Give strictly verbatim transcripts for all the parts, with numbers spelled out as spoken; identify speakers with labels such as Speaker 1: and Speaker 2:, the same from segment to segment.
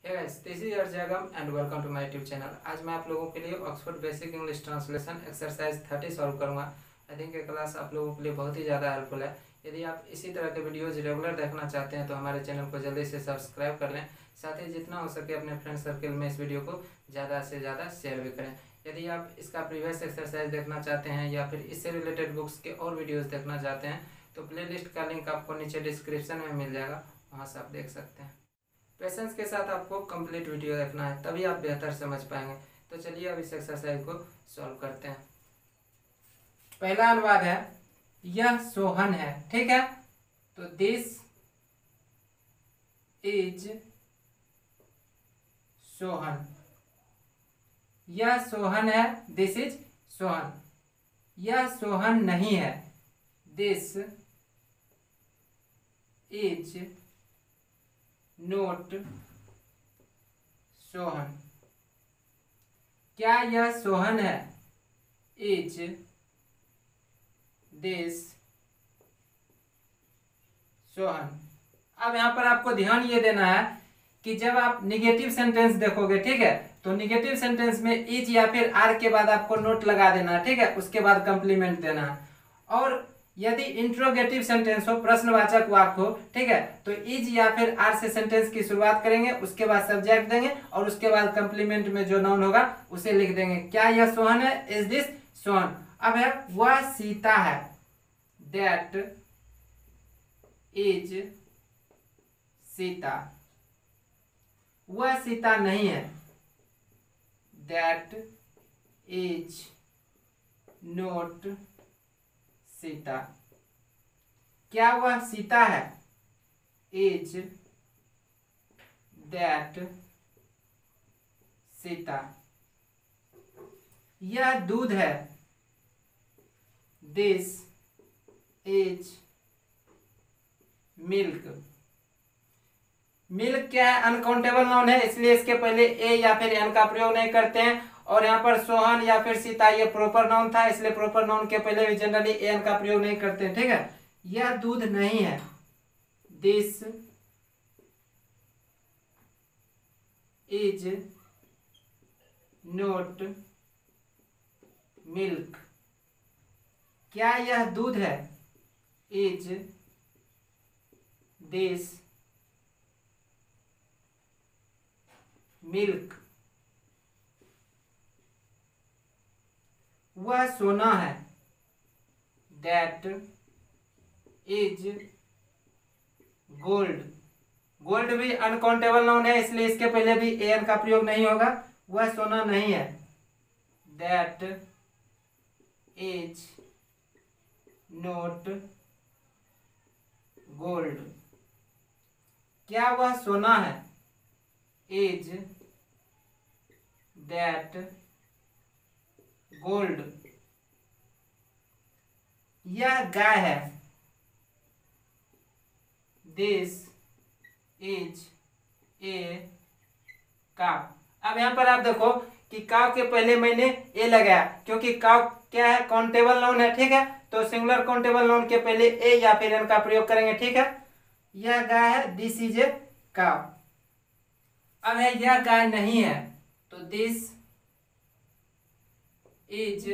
Speaker 1: Hey guys, this is your Jagam and welcome to my YouTube channel. आज मैं आप लोगों के लिए Oxford basic English translation exercise thirty solve करूंगा। आई थिंक ये क्लास आप लोगों के लिए बहुत ही ज़्यादा हेल्पफुल है। यदि आप इसी तरह के वीडियोज रेगुलर देखना चाहते हैं तो हमारे चैनल को जल्दी से सब्सक्राइब कर लें। साथ ही जितना हो सके अपने फ्रेंड सर्कल में इस वीडियो को ज़्यादा से ज़्यादा शेयर भी करें। यदि आप इसका प्रीवियस एक्सरसाइज देखना चाहते हैं या फिर इससे रिलेटेड बुक्स के और वीडियोज़ देखना चाहते हैं तो प्लेलिस्ट का लिंक आपको नीचे डिस्क्रिप्शन में मिल जाएगा, वहाँ से आप देख सकते हैं। पेशेंस के साथ आपको कंप्लीट वीडियो देखना है, तभी आप बेहतर समझ पाएंगे। तो चलिए अब इस एक्सरसाइज को सॉल्व करते हैं। पहला अनुवाद है, यह सोहन है। ठीक है, तो दिस इज सोहन। यह सोहन है, दिस इज सोहन। यह सोहन नहीं है, दिस इज नोट सोहन। क्या यह सोहन है, इज दिस सोहन। अब यहाँ पर आपको ध्यान ये देना है कि जब आप निगेटिव सेंटेंस देखोगे, ठीक है, तो निगेटिव सेंटेंस में इज या फिर आर के बाद आपको नोट लगा देना है, ठीक है, उसके बाद कंप्लीमेंट देना है। और यदि इंट्रोगेटिव सेंटेंस हो, प्रश्नवाचक वाक्य हो, ठीक है, तो इज या फिर आर से सेंटेंस की शुरुआत करेंगे, उसके बाद सब्जेक्ट देंगे और उसके बाद कंप्लीमेंट में जो नाउन होगा उसे लिख देंगे। क्या यह सोहन है, इज दिस सोहन। अब है, वह सीता है, दैट इज सीता। वह सीता नहीं है, दैट इज नोट सीता। क्या वह सीता है, इज दैट सीता। यह दूध है, दिस इज मिल्क। मिल्क क्या है, अनकाउंटेबल नाउन है, इसलिए इसके पहले ए या फिर एन का प्रयोग नहीं करते हैं। और यहाँ पर सोहन या फिर सीता ये प्रॉपर नाउन था, इसलिए प्रॉपर नाउन के पहले भी जनरली एन का प्रयोग नहीं करते हैं। ठीक है, यह दूध नहीं है, दिस इज नोट मिल्क। क्या यह दूध है, इज दिस मिल्क। वह सोना है, दैट इज गोल्ड। गोल्ड भी अनकाउंटेबल नाउन है, इसलिए इसके पहले भी एन का प्रयोग नहीं होगा। वह सोना नहीं है, दैट इज नोट गोल्ड। क्या वह सोना है, इज दैट गोल्ड। यह गाय है, दिस इज ए काव। अब यहां पर आप देखो कि काव के पहले मैंने ए लगाया, क्योंकि काव क्या है, काउंटेबल नाउन है। ठीक है, तो सिंगुलर काउंटेबल नाउन के पहले ए या फिर एन का प्रयोग करेंगे। ठीक है, यह गाय है, दिस इज ए काव। अब है, यह गाय नहीं है, तो दिस इज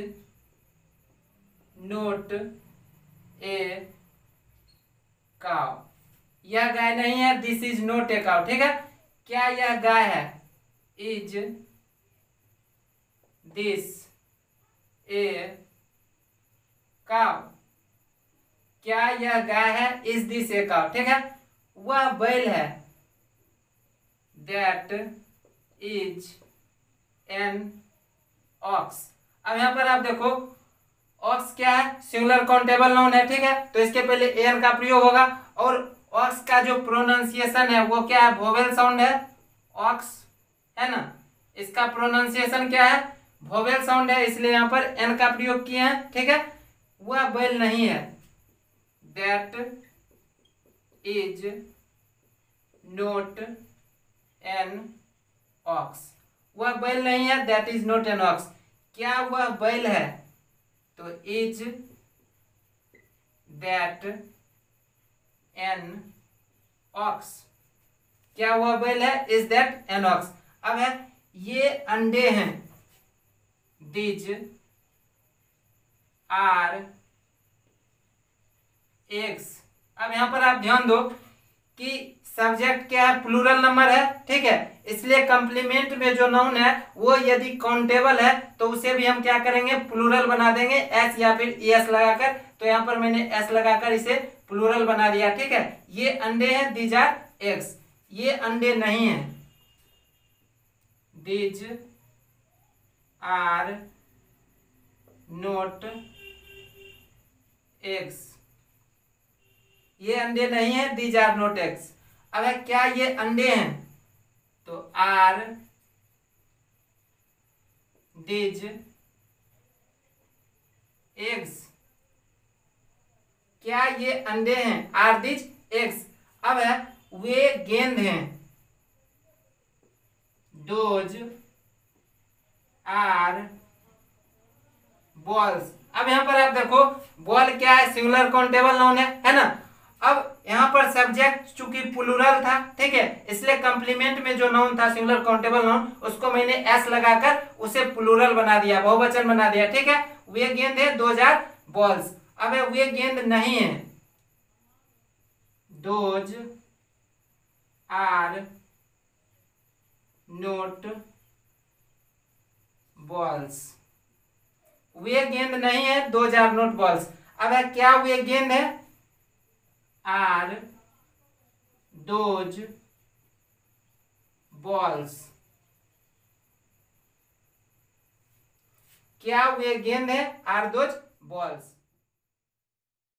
Speaker 1: नोट ए काव। यह गाय नहीं है, दिस इज नोट ए काव। ठीक है, क्या यह गाय है, इज दिस ए काव। क्या यह गाय है, इज दिस ए काव। ठीक है, वह बैल है, दैट इज एन ऑक्स। अब यहां पर आप देखो, ऑक्स क्या है, सिंगुलर काउंटेबल नाउन है। ठीक है, तो इसके पहले एन का प्रयोग होगा। और ऑक्स का जो प्रोनाउंसिएशन है वो क्या है, वोवेल साउंड है, ऑक्स है ना, इसका प्रोनाउंसिएशन क्या है, वोवेल साउंड है, इसलिए यहाँ पर एन का प्रयोग किए हैं। ठीक है, वह बैल नहीं है, that is not an ox. वह बैल नहीं है, that is not an ox. क्या वह बैल है, तो इज दैट एन ox। क्या हुआ बेल है, इज दैट एनॉक्स। अब है ये अंडे हैं, दीज आर एग्स। अब यहां पर आप ध्यान दो कि सब्जेक्ट क्या है, प्लूरल नंबर है, ठीक है, इसलिए कंप्लीमेंट में जो नाउन है वो यदि काउंटेबल है तो उसे भी हम क्या करेंगे, प्लूरल बना देंगे, एस या फिर एस लगाकर। तो यहां पर मैंने एस लगाकर इसे प्लूरल बना दिया, ठीक है। ये अंडे हैं, दीज आर एग्स। ये अंडे नहीं है, दीज आर नोट एग्स। ये अंडे नहीं है, दीज आर नोट एग्स। अब है क्या ये अंडे हैं, तो आर दीज एग्स। क्या ये अंडे हैं, आर दीज एग्स। अब है वे गेंद हैं, डोज आर बॉल्स। अब यहां पर आप देखो बॉल क्या है, सिंगुलर काउंटेबल नाउन है, है ना। अब यहां पर सब्जेक्ट चूंकि प्लूरल था, ठीक है, इसलिए कंप्लीमेंट में जो नाउन था सिंगुलर काउंटेबल नाउन, उसको मैंने एस लगाकर उसे प्लूरल बना दिया, बहुवचन बना दिया, ठीक है। वे गेंद है, दो हजार बॉल्स। अब है वे गेंद नहीं है, दोज आर नोट बॉल्स। वे गेंद नहीं है, दो हजार नोट बॉल्स। अब है क्या वे गेंद है, आर दोज बॉल्स। क्या वे गेंद है, आर दोज बॉल्स।